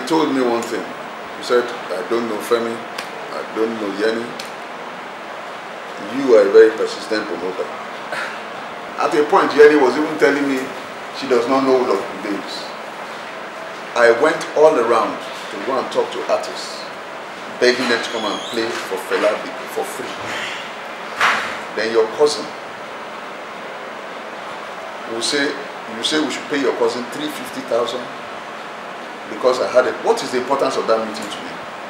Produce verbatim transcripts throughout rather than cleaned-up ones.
told me one thing. He said, I don't know Femi, I don't know Yeni. You are a very persistent promoter. At a point, Yeni was even telling me she does not know of the names. I went all around to go and talk to artists, begging them to come and play for Fela for free. Then your cousin will say, you say we should pay your cousin three hundred fifty thousand because I had it. What is the importance of that meeting to me?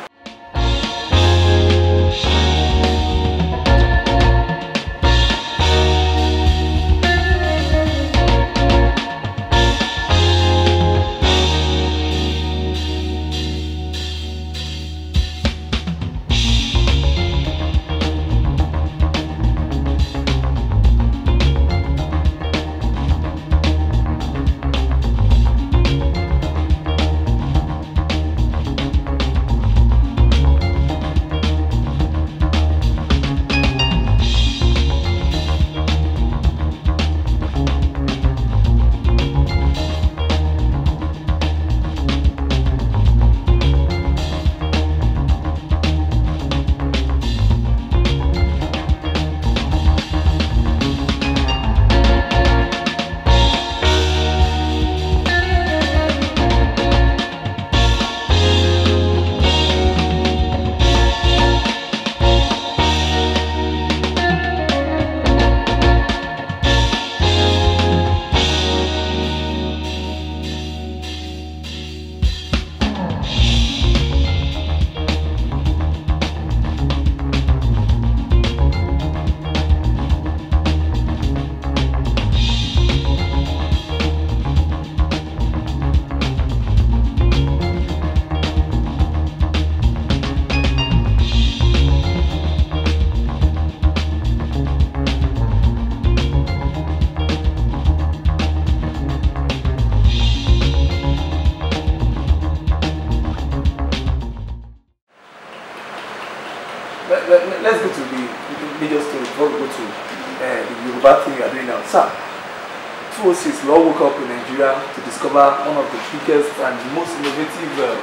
Let's go to the major story before we go to uh, the Yoruba thing you are doing now. Sir, two oh six, we all woke up in Nigeria to discover one of the biggest and most innovative uh,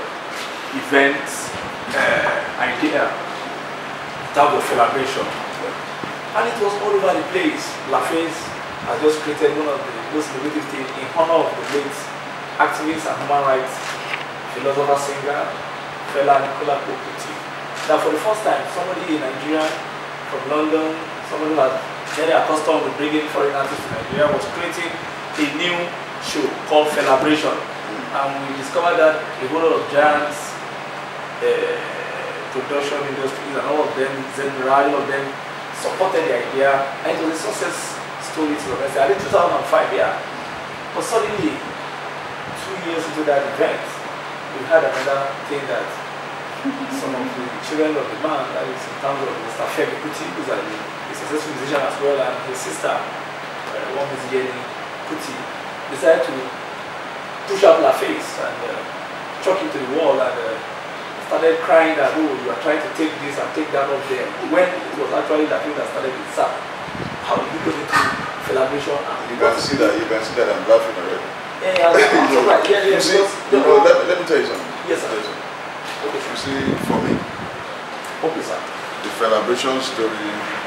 events uh, idea, that was Felabration. And it was all over the place. Laface has just created one of the most innovative things in honor of the great activist and human rights philosopher singer, FELA ANIKULAPO-KUTI. That for the first time, somebody in Nigeria from London, somebody who had very accustomed to bringing foreign artists to Nigeria, was creating a new show called Felabration. And we discovered that a whole lot of giants, uh, production industries, and all of them, Zenra, all of them supported the idea, and it was a success story to the I did two thousand five, yeah. But suddenly, two years into that event, we had another thing that some of the children of the man, that is in terms of Mister Felabration, who's a, a successful musician as well, and his sister, uh, one is Yeni, decided to push up Laface and uh, chuck him to the wall and uh, started crying that, oh, you are trying to take this and take that off there. When it was actually Laface that started with Sir. How did you go into Felabration? You can see that, you can see that I'm laughing already. Yeah, yeah, I'm so right. Yeah, yeah, you see, you know, let, let me tell you something. Yes, sir. Okay. You see, for me, okay, sir. The Felabration story,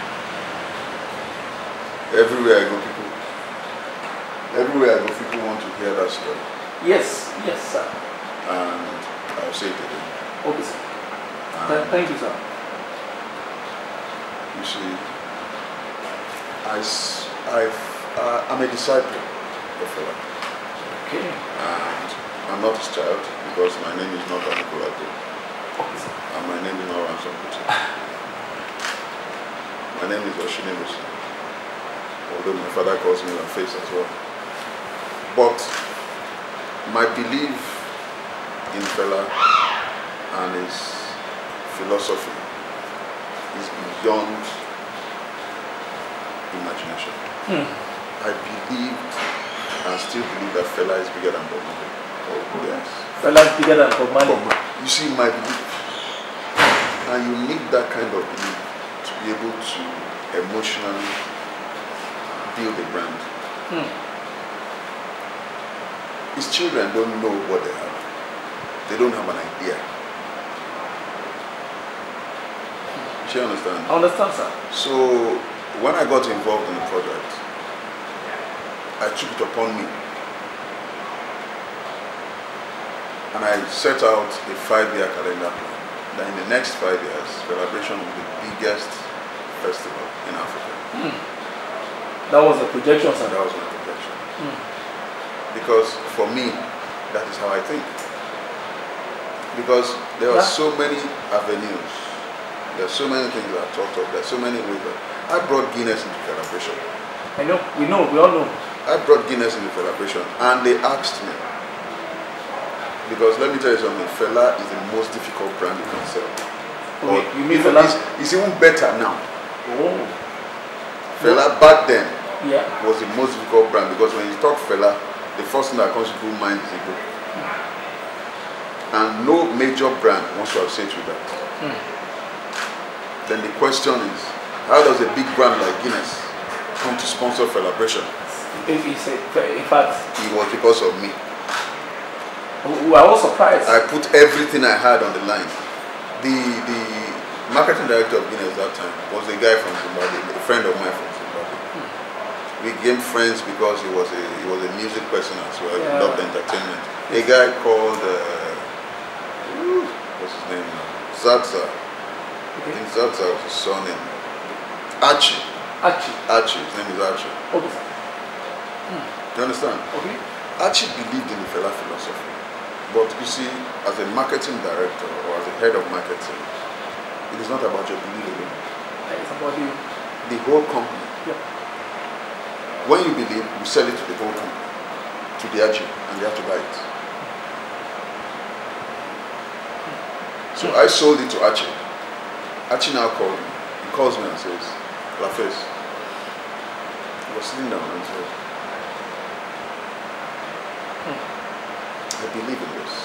everywhere I go, people, everywhere I go, people want to hear that story. Yes, yes, sir. And I'll say it again. Okay, sir. Th thank you, sir. You see, I, I, uh, I'm a disciple of Fela. Okay. And I'm not his child because my name is not Anikulapo. Okay, sir. And my name is not Ransom-Kuti. My name is Oshinibosi. Although my father calls me Laface as well. But my belief in Fela and his philosophy is beyond imagination. Hmm. I believed and still believe that Fela is bigger than Bob Marley. Oh, yes. Fela is bigger than Bob Marley. You see, my belief. And you need that kind of belief to be able to emotionally build a brand. Hmm. His children don't know what they have. they don't have an idea. You understand? I understand, sir. So when I got involved in the project, I took it upon me. And I set out a five-year calendar plan. That in the next five years, Felabration will be the biggest festival in Africa. Mm. That was a projection, sir? That was my projection. Mm. Because for me, that is how I think. Because there are yeah. so many avenues. There are so many things that are talked of. There are so many ways. I brought Guinness into Felabration. I know. We know. We all know. I brought Guinness into Felabration, and they asked me. Because let me tell you something. Fela is the most difficult brand you can sell. Okay, you mean Fela? It's, it's even better now. Oh. Fela back then yeah. was the most difficult brand, because when you talk Fela, the first thing that comes to your mind is a book. Mm. And no major brand wants to associate with that. Mm. Then the question is, how does a big brand like Guinness come to sponsor Felabration? In fact, it was because of me. I was surprised. I put everything I had on the line. The the marketing director of Guinness that time was a guy from Zimbabwe, a friend of mine from Zimbabwe. Hmm. We became friends because he was a he was a music person as well. Yeah. He loved entertainment. A guy called uh, what's his name now? Zatza. I think Zatza was his surname. Archie. Archie. Archie. His name is Archie. Okay. Hmm. You understand? Okay. Archie believed in the Fela philosophy. But you see, as a marketing director or as a head of marketing, it is not about your belief alone. It's about the, the whole company. Yeah. When you believe, you sell it to the whole company, to the Archie, and they have to buy it. So I sold it to Archie. Archie now called me. He calls me and says, Laface. He was sitting down and said, hmm. I believe in this.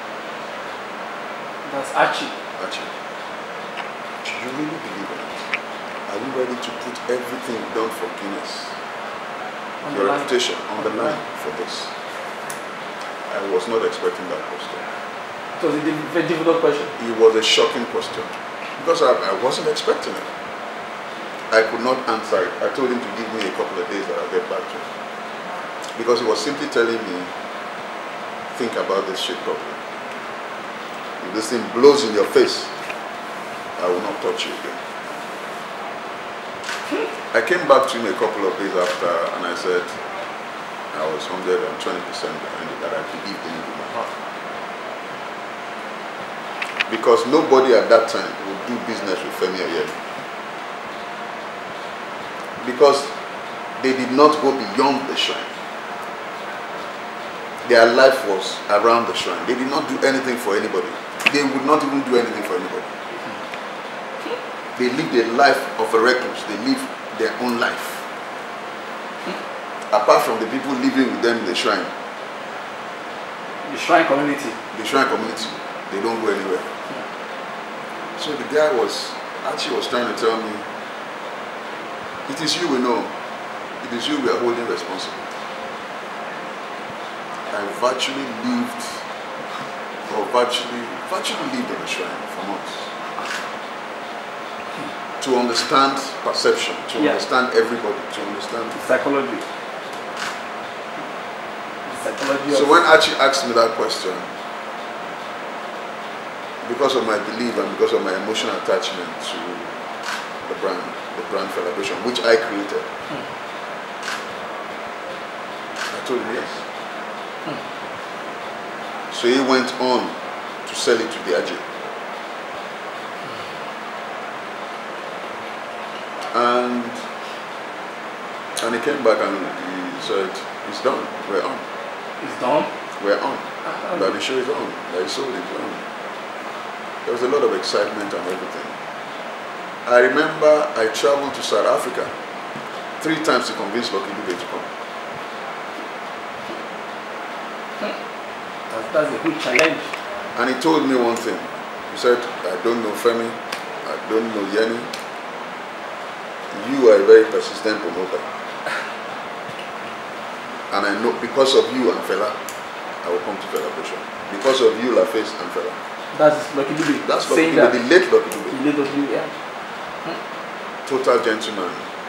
That's Archie. Archie. Do you really believe in it? Are you ready to put everything you've done for Guinness, on your reputation, on the line for this? I was not expecting that question. It was a very difficult question. It was a shocking question. Because I, I wasn't expecting it. I could not answer it. I told him to give me a couple of days that I'll get back to him. Because he was simply telling me, think about this shit properly. If this thing blows in your face, I will not touch you again. I came back to him a couple of days after and I said, I was one hundred twenty percent behind it, that I believed in it in my heart. Because nobody at that time would do business with Femi or Yeni. Because they did not go beyond the shrine. Their life was around the shrine. They did not do anything for anybody. They would not even do anything for anybody. They lived a life of a recluse. They lived their own life. Apart from the people living with them in the shrine. The shrine community. The shrine community. They don't go anywhere. So the guy was, actually was trying to tell me, it is you we know. It is you we are holding responsible. I virtually lived, or virtually, virtually lived in the shrine for months. To understand perception, to yeah. understand everybody, to understand psychology. psychology. So when Archie asked me that question, because of my belief and because of my emotional attachment to the brand, the brand Felabration, which I created, hmm. I told him yes. Hmm. So he went on to sell it to the Aji. And and he came back and he said, it's done, we're on. It's done? We're on. Uh, that the show is on, that he sold it, it's on. There was a lot of excitement and everything. I remember I traveled to South Africa three times to convince Lucky Dube to come. That's, that's a good challenge. And he told me one thing. He said, I don't know Femi, I don't know Yeni. You are a very persistent promoter. And I know because of you and Fela, I will come to Felabration. Because of you, Laface and Fela. That's Lucky Dube. That's Lucky Dube, the late Lucky Dube. The late Lucky Dube, yeah. Hmm. Total gentleman.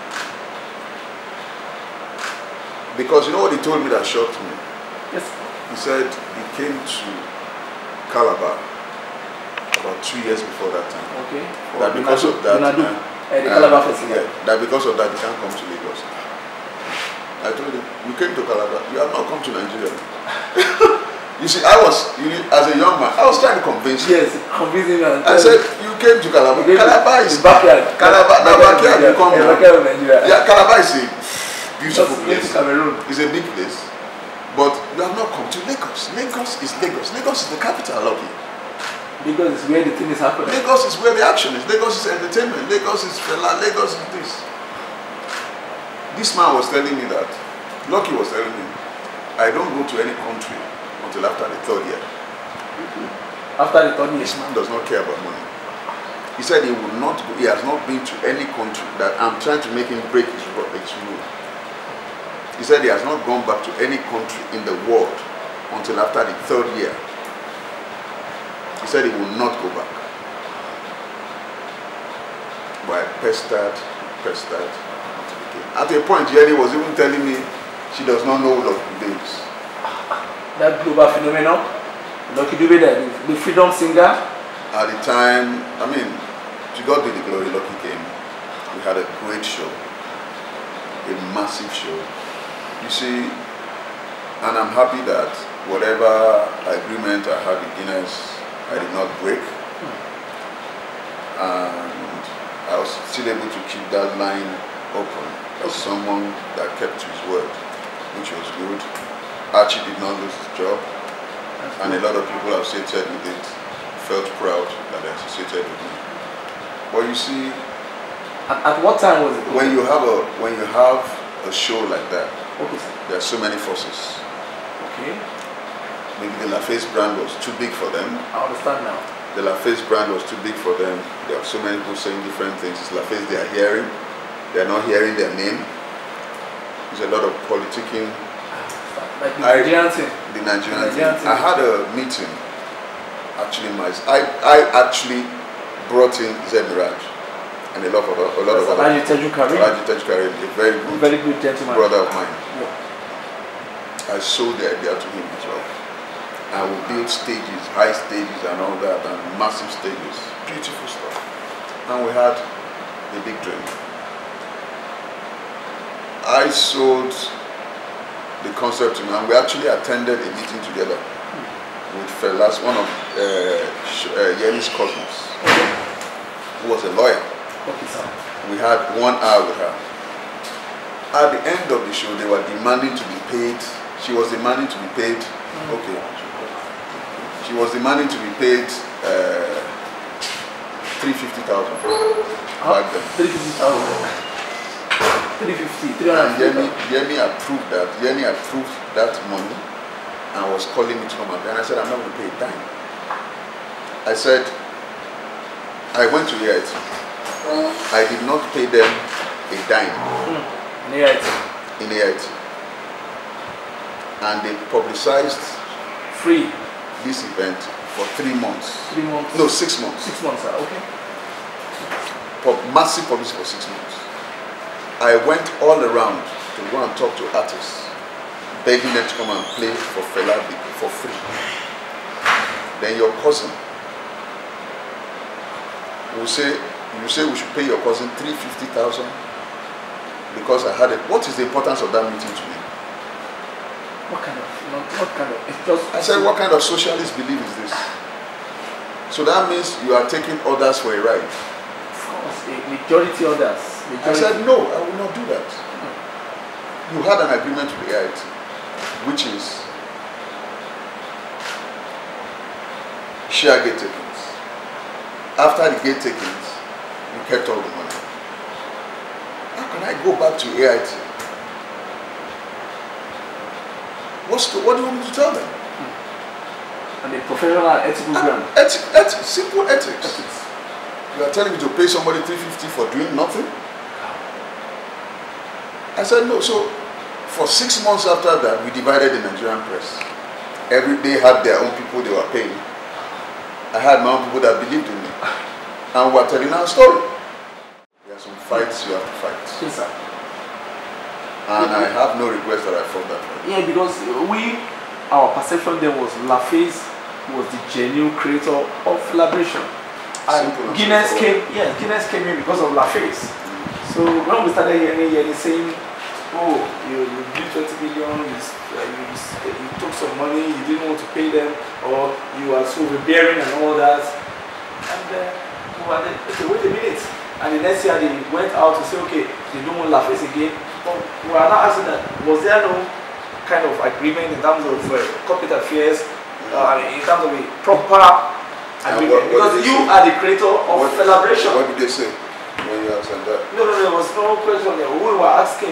Because you know what he told me that shocked me? Yes. He said he came to Calabar about two years before that time. Okay. That because of that, uh, uh, the Calabar uh, Festival. Yeah, that because of that he can't come to Lagos. I told him, you came to Calabar, you have not come to Nigeria. You see, I was, you know, as a young man, I was trying to convince you. Yes, convincing you. I said, you came to Calabar. Calabar is backyard. Calabar, now backyard, you come here. Yeah, Calabar is a beautiful place. Cameroon. It's a big place. But you have not come to Lagos. Lagos is Lagos. Lagos is the capital of it. Lagos is where the thing is happening. Lagos is where the action is. Lagos is entertainment. Lagos is Fela. Lagos is this. This man was telling me that, Lucky was telling me, I don't go to any country until after the third year. After the third year? This man does not care about money. He said he will not go, he has not been to any country that I'm trying to make him break his rule. He said he has not gone back to any country in the world until after the third year. He said he will not go back. But I pestered, pestered. At a point, Yeni was even telling me she does not know Lucky Dube. That global phenomenon, Lucky Dube, the, the freedom singer. At the time, I mean, to God be the glory, Lucky came. We had a great show, a massive show. You see, and I'm happy that whatever agreement I had with Guinness, I did not break. Hmm. And I was still able to keep that line open as someone that kept his word, which was good. Archie did not lose his job, and a lot of people associated with it felt proud that they associated with me. But you see, at, at what time was it? When you have a when you have a show like that, okay, sir. There are so many forces. Okay. Maybe the Laface brand was too big for them. I understand now. The Laface brand was too big for them. There are so many people saying different things. It's Laface they are hearing. They are not hearing their name. There's a lot of politicking. Like the Nigerian thing. The Nigerian thing. I had a meeting. Actually, my I I actually brought in Zed Mirage and a lot of a lot of other. A very good, very good gentleman, brother of mine. Yeah. I sold the idea to him as well. I will build stages, high stages and all that, and massive stages. Beautiful stuff. And we had a big dream. I sold the concept to him, and we actually attended a meeting together with Fela's, one of uh, uh, Yeni's cousins, who was a lawyer. Okay, sir. We had one hour with her. At the end of the show, they were demanding to be paid. She was demanding to be paid. Mm. Okay. She was demanding to be paid uh, three hundred fifty thousand back then. three hundred fifty thousand. three hundred fifty. And Yeni, Yeni approved that. Yeni approved that money and was calling me to come out. And I said, I'm not going to pay a dime. I said, I went to it. I did not pay them a dime. Mm. In A I T. In A I T. And they publicized free this event for three months. Three months? No, six months. Six months, okay. For massive publicity for six months. I went all around to go and talk to artists, begging them to come and play for Fela for free. Then your cousin will say, you say we should pay your cousin three hundred fifty thousand because I had it. What is the importance of that meeting to me? What kind of, what kind of, it's just... I said, what kind of socialist belief is this? So that means you are taking others for a ride. Of course, a majority others. Majority. I said, no, I will not do that. Mm. You had an agreement with the A I T, which is share gate takings. After the gate takings, you kept all the money. How can I go back to A I T? What's the, what do you want me to tell them? Hmm. And the professional and ethical ground. Ethics, ethics, simple ethics. ethics. You are telling me to pay somebody three hundred fifty for doing nothing? I said no. So for six months after that, we divided the Nigerian press. Every day had their own people they were paying. I had my own people that believed in me. And we were telling our story. There are some fights you have to fight. Yes, sir. And yeah, I have no regrets that I fought that fight. Yeah, because we, our perception then was Laface was the genuine creator of Felabration. And Guinness came, yeah, Guinness came in because of Laface. Mm. So when we started hearing Yeni saying, oh, you, you did twenty million, you, uh, you, you took some money, you didn't want to pay them, or you are so overbearing and all that. And then, uh, well, okay, wait a minute. And the next year they went out to say, okay, they don't want Laface again. But we are now asking that, was there no kind of agreement in terms of uh, corporate affairs, uh, in terms of a proper agreement? What, what because you say? Are the creator of what, Felabration. What did they say when you asked that? No, no, no, there was no question there. We were asking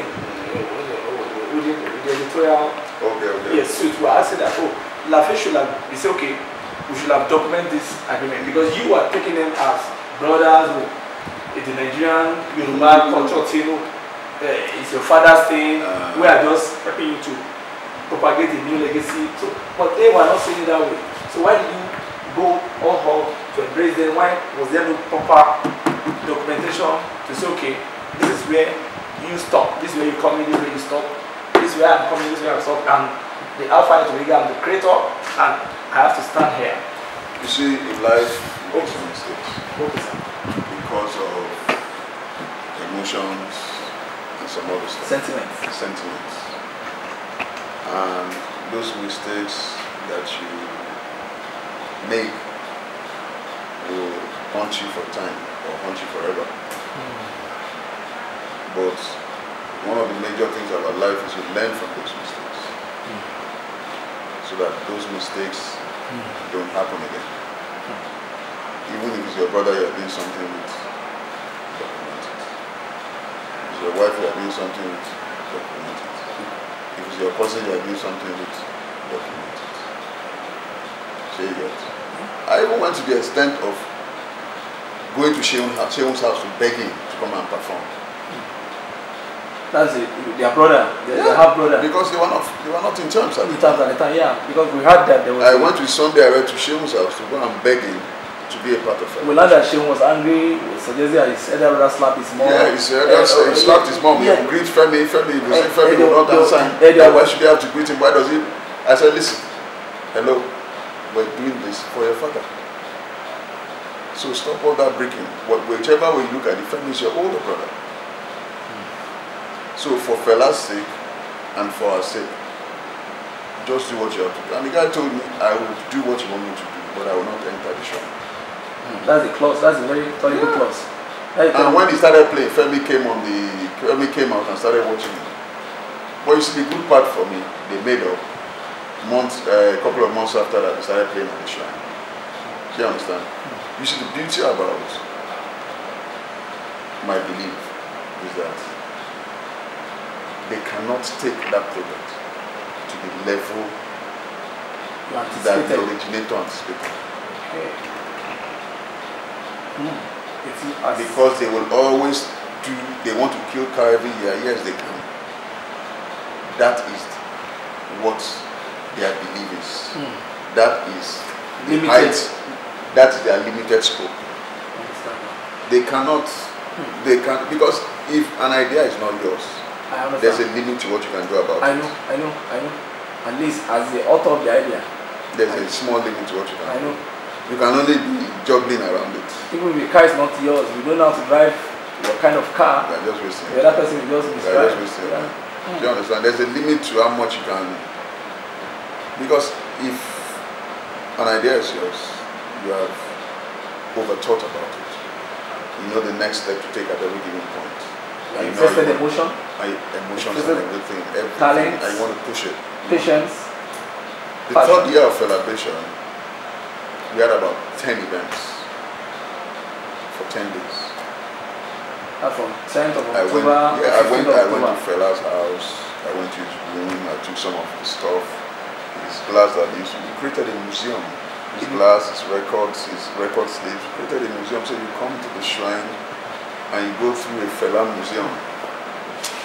with the, with the editorial okay, okay. yes, suit, we were asking that, oh, Laface should have, we say, okay, we should have documented this agreement because you are taking them as brothers, it's the Nigerian Yoruba culture, you know, uh, it's your father's thing, uh, we are just helping you to propagate a new legacy. So, but they were not saying it that way. So why did you go all out to embrace them? Why was there no proper documentation to say, okay, this is where you stop, this is where you come in, this is where you stop, this is where I'm coming, this is where I stop, and the Alpha and Omega, I'm the creator, and I have to stand here. You see, in life, you make some mistakes. Okay, sir. Because of emotions and some other stuff. Sentiments. Sentiments. And those mistakes that you make will haunt you for time or haunt you forever. Mm. But one of the major things about life is you learn from those mistakes. Mm. So that those mistakes mm. don't happen again. Mm. Even if it's your brother you are doing something with, document it. If it's your wife you are doing something with, document it. If it's your person you are doing something with, document it. Say that. I even went to the extent of going to Sheun's house to beg him to come and perform. That's it. Their brother, their, yeah, their half brother. Because they were not, they were not in terms at the time. At the time, yeah. Because we heard that there was. I went to Sunday. I went to Sheun's house to go and beg him to be a part of it. We learned that Sheun was angry. Suggested that his elder brother slapped his mom. Yeah, his elder uh, he slapped his mom. Yeah. He greet Femi. Femi, he uh, say Femi will not dance sign. Why should they have to greet him? Why does he? I said, listen, hello, we're doing this for your father. So stop all that breaking. Whichever way you look at it, Femi is your older brother. So for Fela's sake and for our sake, just do what you have to do. And the guy told me, I will do what you want me to do, but I will not enter the show. Mm. That's the clause. That's a very valuable yeah. clause. And when he started playing, Femi came on the Femi came out and started watching him. But you see, the good part for me, they made up months, uh, a couple of months after that, they started playing at the shrine. Do you understand? Mm. You see, the beauty about my belief is that they cannot take that project to the level that the originator anticipated. Okay. Mm. Because they will always do, they want to kill car every year. Yes, they can. That is what their belief is. Mm. That is the height, that is their limited scope. They cannot, mm. they can, because if an idea is not yours, there's a limit to what you can do about I know, it. I know, I know. At least as the author of the idea. There's I a small limit to what you can I do. know. You can only be juggling around it. Even if the car is not yours, we don't know how to drive what kind of car. You're just wasting. The other person will just misdrive. You're just wasting. Yeah. Mm. Do you understand? There's a limit to how much you can. Because if an idea is yours, you have overthought about it. You know the next step to take at every given point. And you invested emotion. I, emotions and everything, everything. Talent. I want to push it. Patience. The passion. Third year of Felabration, we had about ten events for ten days. That's from tenth of I October. Went, yeah, I went. I went to October. Fela's house. I went to his room. I took some of his stuff. His glass that he used to. We created a museum. His mm-hmm. glass, his records, his record sleeves. We created a museum. So you come to the shrine and you go through a Fela museum. So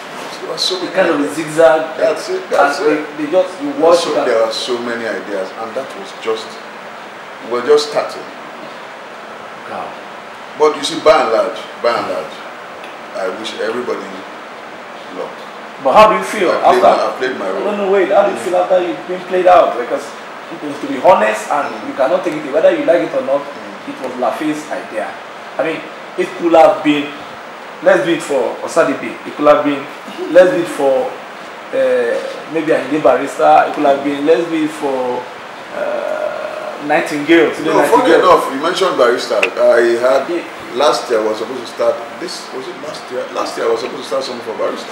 There were so many kind of ideas. zigzag. That's it. That's and it. They, they just you watch. So, there are so many ideas, and that was just we're just starting. Wow. But you see, by and large, by and large, I wish everybody luck. But how do you feel I played, after? my, I played my role. No, no, wait. How do you feel after you've been played out? Because it was, to be honest, and mm. you cannot take it whether you like it or not. Mm. It was Laface's idea. I mean, it could have been. Let's do it for Osadipe. It could have been. Let's do it for uh, maybe a new barista. It could have been. Let's do it for uh, Nightingale. No, funny enough, you mentioned barista. I had yeah. last year I was supposed to start. This was it last year. Last year I was supposed to start something for barista.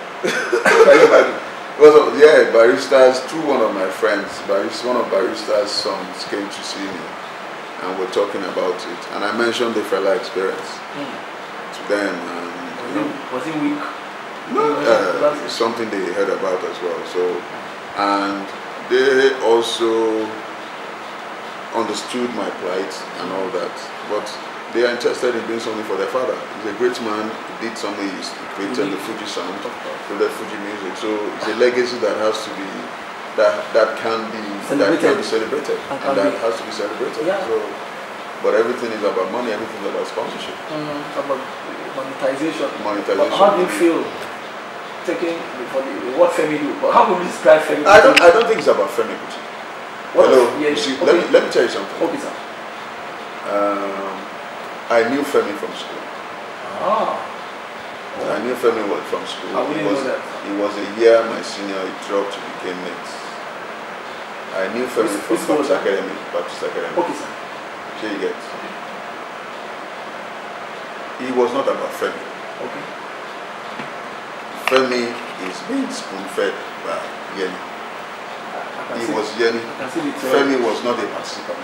Because of, yeah, baristas through one of my friends. Barista, one of barista's sons came to see me, and we're talking about it. And I mentioned the FELA experience. Mm. To them, and was, it, was it weak? No, uh, something they heard about as well. So, and they also understood my plight and all that. But they are interested in doing something for their father. He's a great man. He did something. He created the Fuji sound, created Fuji music. So it's a legacy that has to be that that can be celebrated. that can be celebrated, and, and that has to be celebrated. Yeah. So. But everything is about money, everything is about sponsorship. Mm, about monetization. Monetization. But how do you feel taking for the, what Femi do? But how would you describe Femi? I don't I don't think it's about Femi Kuti. Hello. Yeah, you see, okay. let me let me tell you something. Okay, sir. Um, I knew Femi from school. Ah. Oh. I knew Femi was from school. How would you know that? He was a year my senior, he dropped to became mates. I knew Femi from Baptist Academy. Baptist Academy. Okay, sir. You get. He was not about Femi. Okay. Femi is being spoon-fed by Yeni. He was Yeni. Femi was not a participant.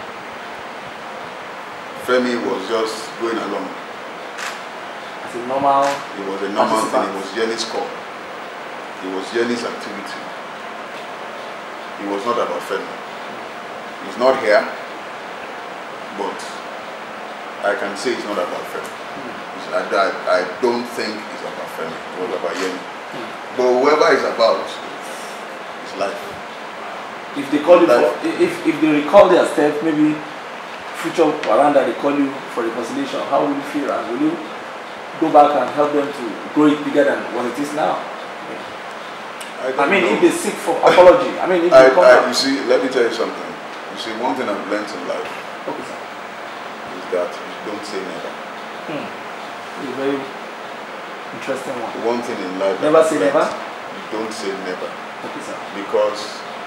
Femi was just going along. As a normal. It was a normal thing. It was Yeni's call. It was Yeni's activity. It was not about Femi. He's not here. But I can say it's not about Femi. Mm. I, I, I don't think it's about Femi. It was about Yeni. Mm. But whoever it's about, it's life. If they call you for, if, if they recall their steps, maybe future around that they call you for reconciliation, how will you feel? And will you go back and help them to grow it bigger than what it is now? Yeah. I, I mean, know. If they seek for apology, I mean, if I, they come I, back. you see, let me tell you something. You see, one thing I've learned in life. Okay, sir. That you don't say never. Hmm. It's a very interesting one. One thing in life. Never say never? You don't say never. Okay, sir. Because,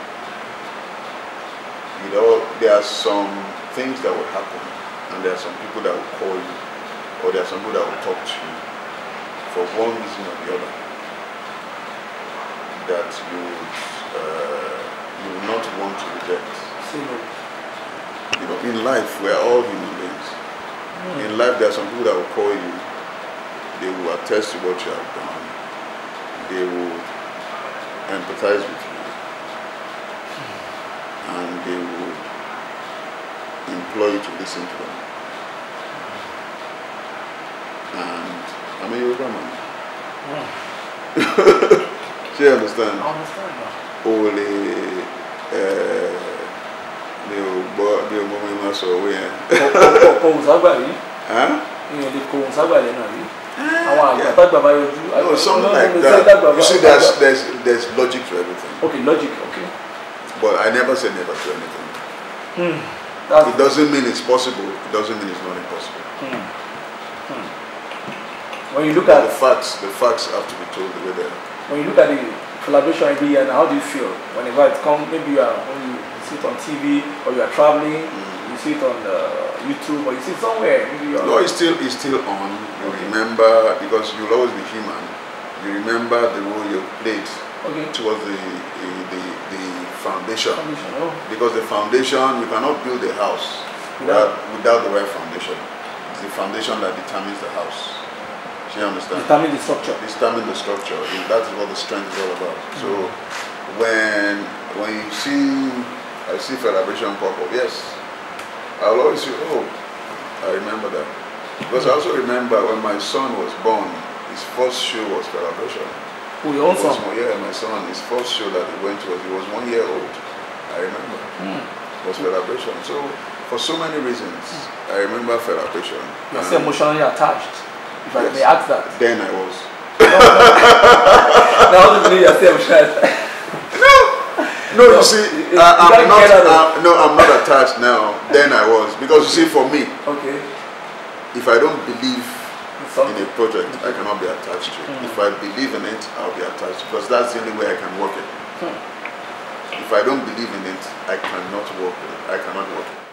you know, there are some things that will happen, and there are some people that will call you, or there are some people that will talk to you for one reason or the other that you would, uh, you would not want to reject. Say no. You know, in life, we are all human beings. Mm. In life, there are some people that will call you. They will attest to what you have done. They will empathize with you. Mm. And they will implore you to listen to them. Mm. And I'm a Yoruba man. Mm. Do you understand? I understand now. Only, uh, mi ò gbọ́ mi ò mọ mi máa sọ owó yẹn. Kòhùn sábà rí. Ìyẹn lè kòhùn sábà lẹ́nà rí. Àwọn àgbàgbà bá yọjú. No, something like that. You see, there's, there's, there's logic to everything. Okay, logic, okay. But I never say never to anything. Hmm. It doesn't mean it's possible. It doesn't mean it's not impossible. Hmm. Hmm. When you look but at the facts, the facts have to be told the way they are. When you look at the collaboration every year, now how do you feel whenever it comes? Maybe you are when you see it on T V, or you are traveling, mm. you see it on uh, YouTube, or you see it somewhere. Maybe you're no, it's still it's still on. You remember, because you'll always be human. You remember the role you played okay. towards the the, the, the foundation. foundation oh. Because the foundation, you cannot build a house without, without the right foundation. It's the foundation that determines the house. Do you understand? Determine the structure. Determine the structure. That is what the strength is all about. Mm. So when when you see I see Felabration pop up, yes, I'll always say, oh, I remember that. Because I also remember when my son was born, his first show was Felabration. Oh, your own son? Yeah, my son, his first show that he went to, he was one year old. I remember. Mm. It was Felabration. So, for so many reasons, mm. I remember Felabration. You're still emotionally attached, if I yes. may ask that. Then I was. Now, obviously, you're still emotionally attached. No! No, you see, it, I, I'm not, uh, no, I'm not attached now. Then I was. Because you see, for me, okay. if I don't believe in a project, I cannot be attached to it. Mm. If I believe in it, I'll be attached because that's the only way I can work it. Hmm. If I don't believe in it, I cannot work it. I cannot work it.